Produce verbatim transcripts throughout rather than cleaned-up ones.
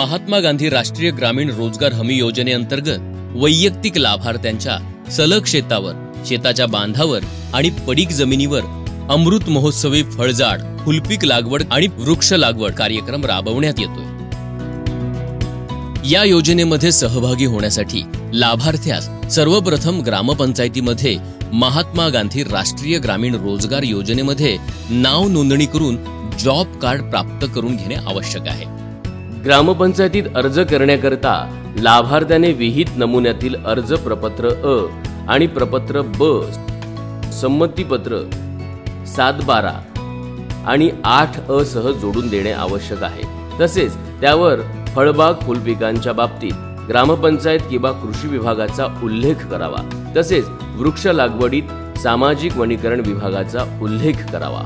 महात्मा गांधी राष्ट्रीय ग्रामीण रोजगार हमी योजनेअंतर्गत वैयक्तिक लाभार्थ्यांच्या सलग शेतावर, शेताच्या बांधावर आणि पडीक जमिनीवर अमृत महोत्सवी फळझाड, फुलपीक लागवड आणि वृक्ष लागवड कार्यक्रम राबवण्यात येतोय। या योजनेमध्ये सहभागी होण्यासाठी लाभार्थ्यास सर्वप्रथम ग्रामपंचायतीमध्ये महात्मा गांधी राष्ट्रीय ग्रामीण रोजगार योजनेमध्ये नाव नोंदणी करून जॉब कार्ड प्राप्त करून घेणे आवश्यक आहे। ग्रामपंचायतीत अर्ज करण्याकरता लाभार्थ्याने विहित नमुन्यातील अर्ज प्रपत्र अ आणि प्रपत्र ब, संमतीपत्र सात बारा आणि आठ अ सह जोडून देणे आवश्यक आहे। तसेच त्यावर फळबाग फुलपिकांच्या बाबतीत ग्रामपंचायत किंवा कृषी विभागाचा उल्लेख करावा। तसेच वृक्ष लागवडीत सामाजिक वनीकरण विभागाचा उल्लेख करावा।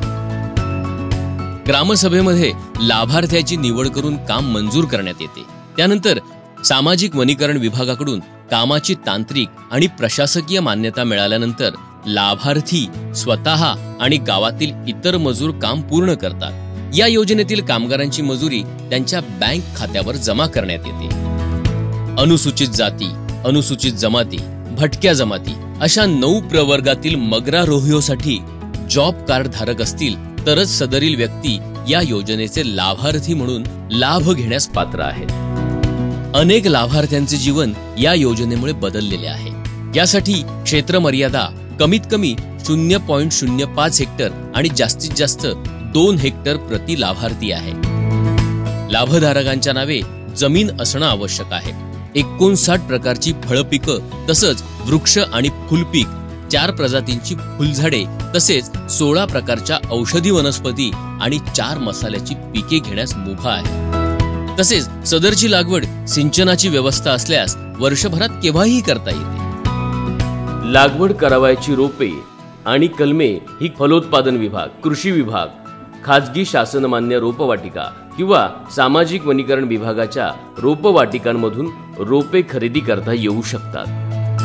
ग्रामसभेमध्ये लाभार्थ्याची निवड करून काम मंजूर करण्यात येते। त्यानंतर सामाजिक वनीकरण विभागाकडून कामाची तांत्रिक आणि प्रशासकीय मान्यता मिळाल्यानंतर लाभार्थी स्वतः आणि गावातील इतर मजूर काम पूर्ण करतात। या योजनेतील कामगारांची मजुरी त्यांच्या बँक खात्यावर जमा करण्यात येते। अनुसूचित जाती, अनुसूचित जमाती, भटक्या जमाती अशा नऊ प्रवर्गातील मग्रारोहियोसाठी जॉब कार्ड धारक असतील तरच सदरील व्यक्ती या योजनेचे लाभार्थी म्हणून लाभ घेण्यास पात्र आहेत। अनेक लाभार्थ्यांचे जीवन या योजनेमुळे बदललेले आहे। यासाठी क्षेत्र मर्यादा कमीत कमी शून्य पॉइंट शून्य पाच हेक्टर आणि जास्तीत जास्त दोन हेक्टर प्रति लाभार्थी आहे। लाभधारकांच्या नावे जमीन असणं आवश्यक आहे। एकोणसाठ प्रकारची फळपिकं तसंच वृक्ष आणि फुलपीक, चार प्रजातींची फुलझाडे तसेच सोळा प्रकारच्या औषधी वनस्पती आणि चार मसाल्याची पिके घेण्यास मुभा आहे। तसेच सदरची लागवड सिंचनाची व्यवस्था असल्यास वर्षभरात केव्हाही करता येते। लागवड करावयाची रोपे आणि कलमे ही फलोत्पादन विभाग, कृषी विभाग, खाजगी शासनमान्य रोपवाटिका किंवा सामाजिक वनीकरण विभागाच्या रोपवाटिकांमधून रोपे खरेदी करता येऊ शकतात।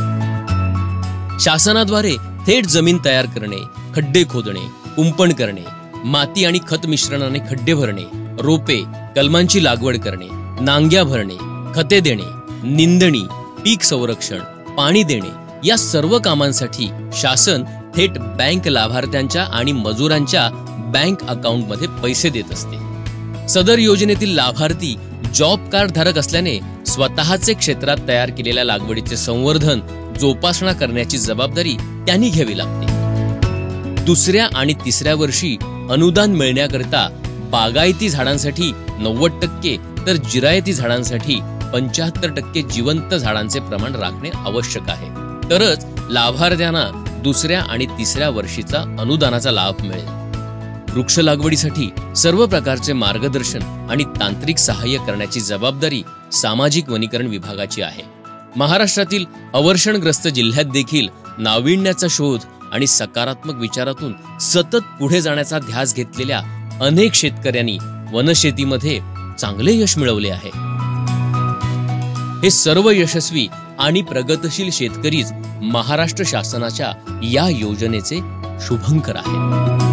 शासनाद्वारे थेट जमीन तयार करणे, खड्डे खोदणे, कुंपण करणे, माती आणि खत मिश्रणाने खड्डे भरणे, रोपे, कलमांची लागवड करणे, नांग्या भरणे, खते देणे, निंदणी, पीक संरक्षण, पाणी देणे या सर्व कामांसाठी शासन थेट बँक लाभार्थ्यांच्या आणि मजुरांच्या बँक अकाउंटमध्ये पैसे देत असते। सदर योजनेतील लाभार्थी जॉब कार्ड धारक असल्याने स्वतःचे क्षेत्रात तयार केलेल्या लागवडीचे संवर्धन, जोपासना करण्याची जबाबदारी त्यांनी घ्यावी लागते। दुसऱ्या आणि तिसऱ्या वर्षी अनुदान मिळण्याकरिता बागायती झाडांसाठी नव्वद टक्के तर जिरायती झाडांसाठी पंच्याहत्तर टक्के जिवंत झाडांचे प्रमाण राखणे आवश्यक आहे। तरच लाभार्थ्यांना दुसऱ्या आणि तिसऱ्या वर्षीचा अनुदानाचा लाभ मिळेल। वृक्ष लागवडीसाठी सर्व प्रकारचे मार्गदर्शन आणि तांत्रिक सहाय्य करण्याची जबाबदारी सामाजिक वनीकरण विभागाची आहे। महाराष्ट्रातील अवर्षणग्रस्त जिल्ह्यात देखील नाविन्याचा शोध आणि सकारात्मक विचारातून सतत पुढे जाण्याचा ध्यास घेतलेल्या अनेक शेतकऱ्यांनी वनशेतीमध्ये चांगले यश मिळवले आहे। हे सर्व यशस्वी आणि प्रगतशील शेतकरीच महाराष्ट्र शासनाच्या या योजनेचे शुभंकर आहेत।